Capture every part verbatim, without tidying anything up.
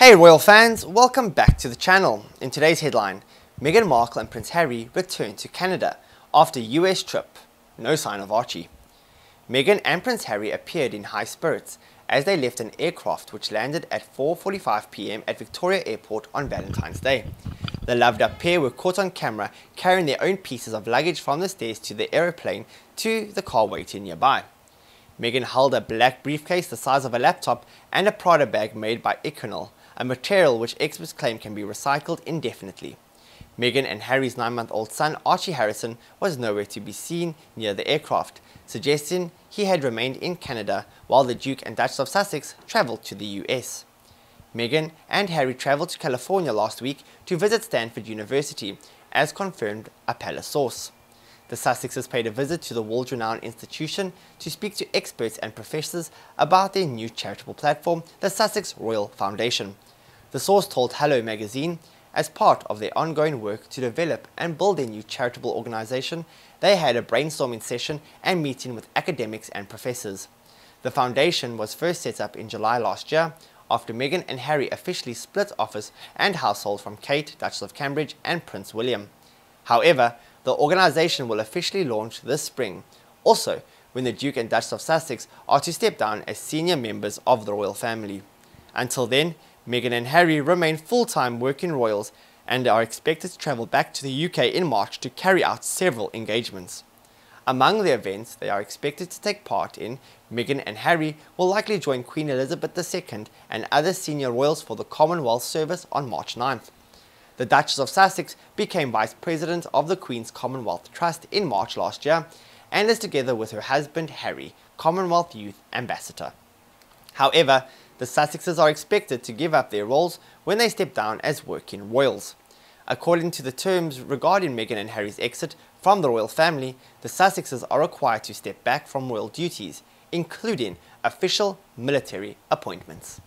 Hey royal fans, welcome back to the channel. In today's headline, Meghan Markle and Prince Harry return to Canada after U S trip. No sign of Archie. Meghan and Prince Harry appeared in high spirits as they left an aircraft which landed at four forty-five p m at Victoria Airport on Valentine's Day. The loved-up pair were caught on camera carrying their own pieces of luggage from the stairs to the aeroplane to the car waiting nearby. Meghan held a black briefcase the size of a laptop and a Prada bag made by Iconal, a material which experts claim can be recycled indefinitely. Meghan and Harry's nine-month-old son Archie Harrison was nowhere to be seen near the aircraft, suggesting he had remained in Canada while the Duke and Duchess of Sussex travelled to the U S. Meghan and Harry travelled to California last week to visit Stanford University, as confirmed a palace source. The Sussexes paid a visit to the world-renowned institution to speak to experts and professors about their new charitable platform, the Sussex Royal Foundation. The source told Hello magazine, as part of their ongoing work to develop and build a new charitable organisation, they had a brainstorming session and meeting with academics and professors. The foundation was first set up in July last year, after Meghan and Harry officially split office and household from Kate, Duchess of Cambridge, and Prince William. However, the organisation will officially launch this spring, also when the Duke and Duchess of Sussex are to step down as senior members of the royal family. Until then, Meghan and Harry remain full-time working royals and are expected to travel back to the U K in March to carry out several engagements. Among the events they are expected to take part in, Meghan and Harry will likely join Queen Elizabeth the Second and other senior royals for the Commonwealth Service on March ninth. The Duchess of Sussex became Vice President of the Queen's Commonwealth Trust in March last year and is together with her husband Harry, Commonwealth Youth Ambassador. However, the Sussexes are expected to give up their roles when they step down as working royals. According to the terms regarding Meghan and Harry's exit from the royal family, the Sussexes are required to step back from royal duties, including official military appointments.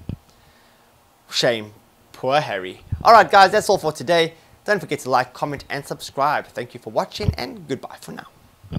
Shame. Poor Harry. Alright guys, that's all for today. Don't forget to like, comment and subscribe. Thank you for watching and goodbye for now.